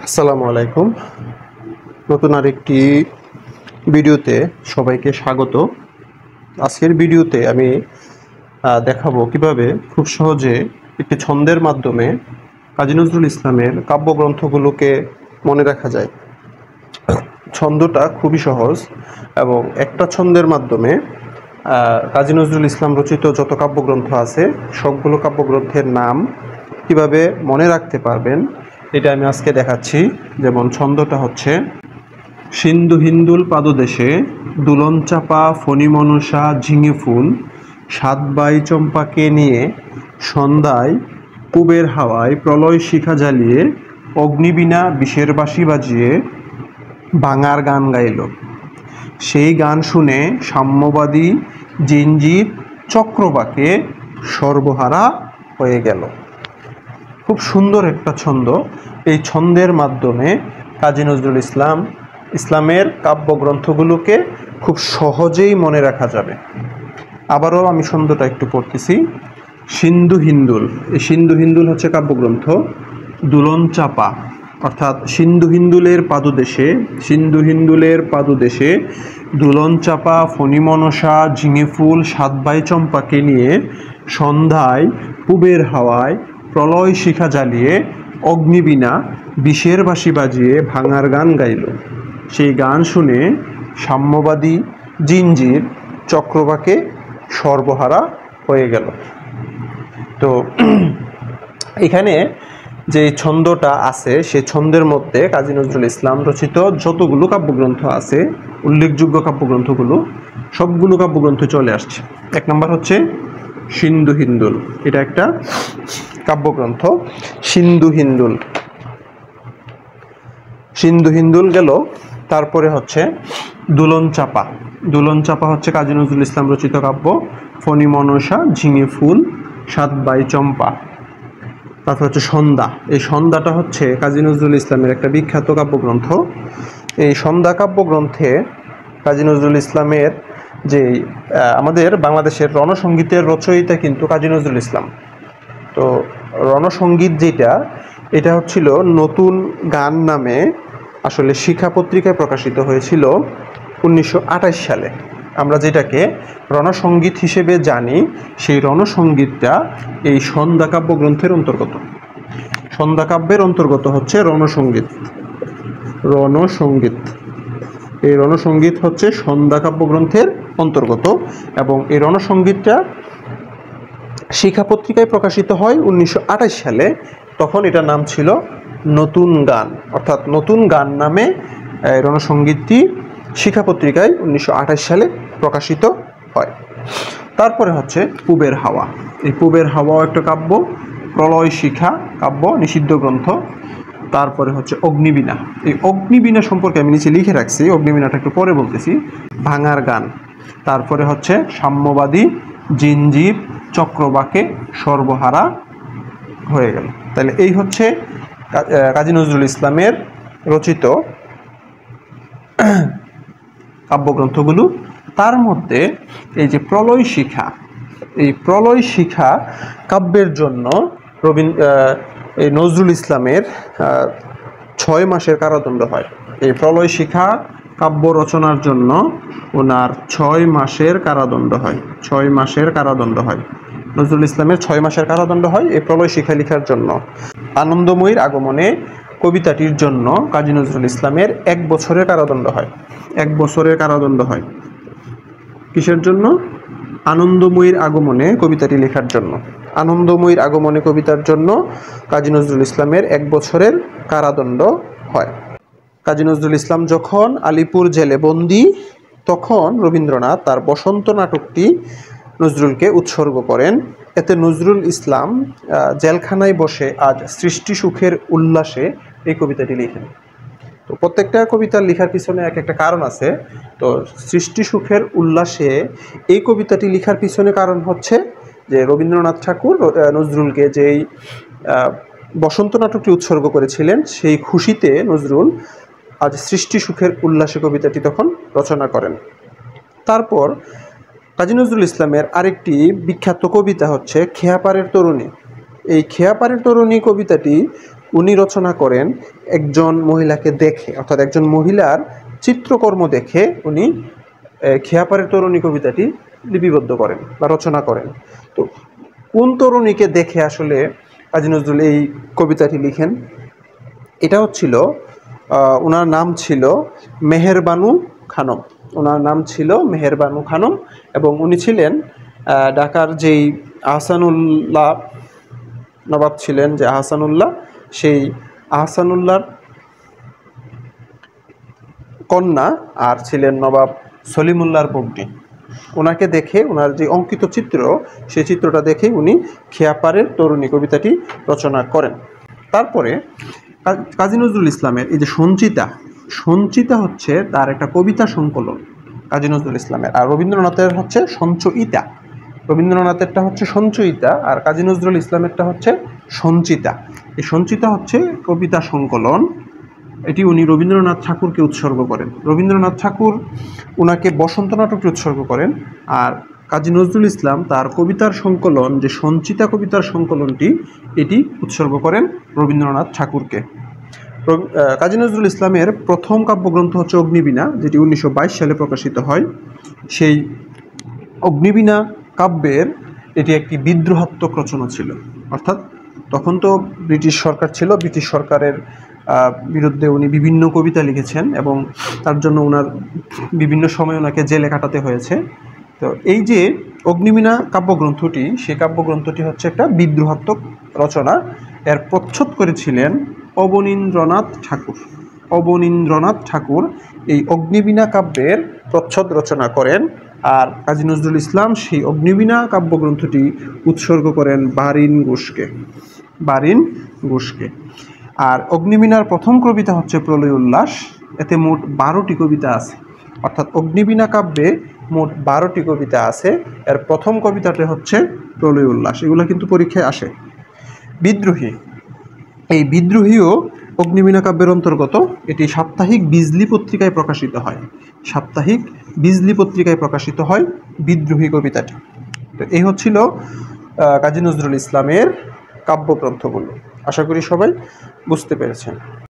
আসসালামু আলাইকুম। নতুন আরেকটি ভিডিওতে সবাইকে স্বাগত। আজকের ভিডিওতে আমি দেখাবো কিভাবে খুব সহজে একটি ছন্দের মাধ্যমে কাজী নজরুল ইসলামের কাব্যগ্রন্থগুলোকে মনে রাখা যায়। ছন্দটা খুবই সহজ এবং একটা ছন্দের মাধ্যমে কাজী নজরুল ইসলাম রচিত যত কাব্যগ্রন্থ আছে সবগুলো কাব্যগ্রন্থের নাম কিভাবে মনে রাখতে পারবেন এটা আমি আজকে দেখাচ্ছি। যেমন ছন্দটা হচ্ছে: সিন্ধু হিন্দুল পাদদেশে দুলন চাপা ফণি মনসা ঝিঙে ফুল, সাত বাই চম্পাকে নিয়ে সন্ধ্যায় পুবের হাওয়ায় প্রলয় শিখা জ্বালিয়ে, অগ্নিবীণা বিষের বাঁশি বাজিয়ে ভাঙার গান গাইল। সেই গান শুনে সাম্যবাদী জিঞ্জির চক্রবাকে সর্বহারা হয়ে গেল। খুব সুন্দর একটা ছন্দ। এই ছন্দের মাধ্যমে কাজী নজরুল ইসলামের কাব্যগ্রন্থগুলোকে খুব সহজেই মনে রাখা যাবে। আবারও আমি ছন্দটা একটু পড়তেছি। সিন্ধু হিন্দুল, এই সিন্ধু হিন্দুল হচ্ছে কাব্যগ্রন্থ। দুলন চাপা অর্থাৎ সিন্ধু হিন্দুলের পাদদেশে দুলন চাপা ফণি মনসা ঝিঙে ফুল সাত বাই চম্পাকে নিয়ে সন্ধ্যায় পুবের হাওয়ায় প্রলয় শিখা জ্বালিয়ে, অগ্নিবীণা বিষের বাঁশি বাজিয়ে ভাঙার গান গাইল। সেই গান শুনে সাম্যবাদী জিঞ্জির চক্রবাকে সর্বহারা হয়ে গেল। তো এখানে যে ছন্দটা আছে সেই ছন্দের মধ্যে কাজী নজরুল ইসলাম রচিত যতগুলো কাব্যগ্রন্থ আছে, উল্লেখযোগ্য কাব্যগ্রন্থগুলো সবগুলো কাব্যগ্রন্থ চলে আসছে। এক নম্বর হচ্ছে সিন্ধু হিন্দুল, এটা একটা কাব্যগ্রন্থ। সিন্ধু হিন্দুল গেল। তারপরে হচ্ছে দুলন চাপা হচ্ছে কাজী নজরুল ইসলাম রচিত কাব্য। ফণি মনসা ঝিঙে ফুল সাত বাই চম্পা। তারপর হচ্ছে সন্ধ্যা। এই সন্ধ্যাটা হচ্ছে কাজী নজরুল ইসলামের একটা বিখ্যাত কাব্যগ্রন্থ। এই সন্ধ্যা কাব্যগ্রন্থে কাজী নজরুল ইসলামের যে আমাদের বাংলাদেশের রণসঙ্গীতের রচয়িতা কিন্তু কাজী নজরুল ইসলাম। তো রণসঙ্গীত এটা হচ্ছিল নতুন গান নামে আসলে শিখা পত্রিকায় প্রকাশিত হয়েছিল 1928 সালে। আমরা যেটাকে রণসঙ্গীত হিসেবে জানি, সেই রণসঙ্গীতটা এই সন্ধ্যা কাব্যগ্রন্থের অন্তর্গত। সন্ধ্যা কাব্যের অন্তর্গত হচ্ছে রণসঙ্গীত। এই রণসঙ্গীত হচ্ছে সন্ধ্যা কাব্যগ্রন্থের অন্তর্গত এবং এই রণসঙ্গীতটা শিখা পত্রিকায় প্রকাশিত হয় 1928 সালে। তখন এটার নাম ছিল নতুন গান, অর্থাৎ নতুন গান নামে রণসঙ্গীতটি শিখা পত্রিকায় 1928 সালে প্রকাশিত হয়। তারপরে হচ্ছে পুবের হাওয়া। এই পুবের হাওয়াও একটা কাব্য, প্রলয় শিখা কাব্য, নিষিদ্ধ গ্রন্থ। তারপরে হচ্ছে অগ্নিবীণা। এই অগ্নিবীণা সম্পর্কে আমি নিচে লিখে রাখছি, অগ্নিবীণাটা একটু পরে বলতেছি। ভাঙার গান। তারপরে হচ্ছে সাম্যবাদী জিঞ্জির চক্রবাকে সর্বহারা হয়ে গেল। তাহলে এই হচ্ছে কাজী নজরুল ইসলামের রচিত কাব্যগ্রন্থগুলো। তার মধ্যে এই যে প্রলয় শিখা কাব্যের জন্য এই নজরুল ইসলামের 6 মাসের কারাদণ্ড হয়। এই প্রলয় শিখা কাব্য রচনার জন্য ওনার 6 মাসের কারাদণ্ড হয়। নজরুল ইসলামের 6 মাসের কারাদণ্ড হয় এই প্রলয় শিখা লেখার জন্য। আনন্দময়ীর আগমনে কবিতাটির জন্য কাজী নজরুল ইসলামের 1 বছরের কারাদণ্ড হয়। 1 বছরের কারাদণ্ড হয় কিসের জন্য? আনন্দময়ীর আগমনে কবিতাটি লেখার জন্য। আনন্দময়ীর আগমনে কবিতার জন্য কাজী নজরুল ইসলামের 1 বছরের কারাদণ্ড হয়। কাজী নজরুল ইসলাম যখন আলিপুর জেলে বন্দী, তখন রবীন্দ্রনাথ তার বসন্ত নাটকটি নজরুলকে উৎসর্গ করেন। এতে নজরুল ইসলাম জেলখানায় বসে আজ সৃষ্টি সুখের উল্লাসে এই কবিতাটি লিখেন। তো প্রত্যেকটা কবিতার লেখার পিছনে এক একটা কারণ আছে। তো সৃষ্টি সুখের উল্লাসে এই কবিতাটি লেখার পিছনে কারণ হচ্ছে যে রবীন্দ্রনাথ ঠাকুর নজরুলকে যেই বসন্ত নাটকটি উৎসর্গ করেছিলেন, সেই খুশিতে নজরুল আজ সৃষ্টি সুখের উল্লাসে কবিতাটি তখন রচনা করেন। তারপর কাজী নজরুল ইসলামের আরেকটি বিখ্যাত কবিতা হচ্ছে খেয়াপাড়ের তরুণী। এই খেয়াপাড়ের তরুণী কবিতাটি উনি রচনা করেন একজন মহিলাকে দেখে, অর্থাৎ একজন মহিলার চিত্রকর্ম দেখে উনি খেয়াপাড়ের তরুণী কবিতাটি লিপিবদ্ধ করেন বা রচনা করেন। তো কোন তরুণীকে দেখে আসলে কাজী নজরুল এই কবিতাটি লিখেন? এটা হচ্ছিল, ওনার নাম ছিল মেহেরবানু খানম। ওনার নাম ছিল মেহেরবানু খানম এবং উনি ছিলেন ঢাকার যেই আহসানুল্লাহ নবাব ছিলেন, যে আহসানুল্লাহ, সেই আহসানুল্লাহর কন্যা আর ছিলেন নবাব সলিমুল্লাহর পত্নী। ওনাকে দেখে, ওনার যে অঙ্কিত চিত্র, সেই চিত্রটা দেখেই উনি খেয়াপাড়ের তরুণী কবিতাটি রচনা করেন। তারপরে কাজী নজরুল ইসলামের এই যে সঞ্চিতা হচ্ছে তার একটা কবিতা সংকলন কাজী নজরুল ইসলামের, আর রবীন্দ্রনাথের হচ্ছে সঞ্চয়িতা। রবীন্দ্রনাথেরটা হচ্ছে সঞ্চয়িতা আর কাজী নজরুল ইসলামেরটা হচ্ছে সঞ্চিতা। এই সঞ্চিতা হচ্ছে কবিতা সংকলন, এটি উনি রবীন্দ্রনাথ ঠাকুরকে উৎসর্গ করেন। রবীন্দ্রনাথ ঠাকুর ওনাকে বসন্ত নাটকটি উৎসর্গ করেন, আর কাজী নজরুল ইসলাম তার কবিতার সংকলন, যে সঞ্চিতা কবিতার সংকলনটি, এটি উৎসর্গ করেন রবীন্দ্রনাথ ঠাকুরকে। কাজী নজরুল ইসলামের প্রথম কাব্যগ্রন্থ হচ্ছে অগ্নিবীণা, যেটি 1922 সালে প্রকাশিত হয়। সেই অগ্নিবীণা কাব্যের এটি একটি বিদ্রোহাত্মক রচনা ছিল, অর্থাৎ তখন তো ব্রিটিশ সরকার ছিল, ব্রিটিশ সরকারের বিরুদ্ধে উনি বিভিন্ন কবিতা লিখেছেন এবং তার জন্য ওনার বিভিন্ন সময় ওনাকে জেলে কাটাতে হয়েছে। তো এই যে অগ্নিবীণা কাব্যগ্রন্থটি, সেই কাব্যগ্রন্থটি হচ্ছে একটা বিদ্রোহাত্মক রচনা। এর প্রচ্ছদ করেছিলেন অবনীন্দ্রনাথ ঠাকুর। অবনীন্দ্রনাথ ঠাকুর এই অগ্নিবীণা কাব্যের প্রচ্ছদ রচনা করেন, আর কাজী নজরুল ইসলাম সেই অগ্নিবীণা কাব্যগ্রন্থটি উৎসর্গ করেন বারিন ঘোষকে। আর অগ্নিবীণার প্রথম কবিতা হচ্ছে প্রলয় উল্লাস। এতে মোট 12টি কবিতা আছে, অর্থাৎ অগ্নিবীণা কাব্যে মোট 12টি কবিতা আছে। এর প্রথম কবিতাটি হচ্ছে প্রলয় উল্লাস। এগুলো কিন্তু পরীক্ষায় আসে। বিদ্রোহী, এই বিদ্রোহীও অগ্নিবীণা কাব্যের অন্তর্গত। এটি সাপ্তাহিক বিজলি পত্রিকায় প্রকাশিত হয়। সাপ্তাহিক বিজলি পত্রিকায় প্রকাশিত হয় বিদ্রোহী কবিতাটি। তো এই হচ্ছিল কাজী নজরুল ইসলামের কাব্যগ্রন্থগুলো। আশা করি সবাই বুঝতে পেরেছেন।